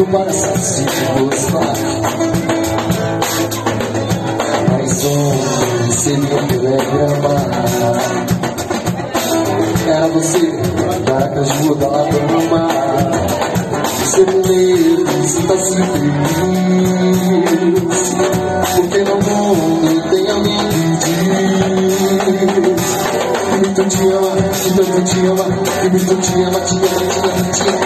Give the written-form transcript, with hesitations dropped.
tudo para se gostar. Mas ontem seria que eu reclamar. Era você, Caracaju da Lama. Você medo, você tá sempre feliz, porque no mundo tem alguém que diz que muito te ama, que tanto te ama, que muito te ama, te ama, te ama, te ama.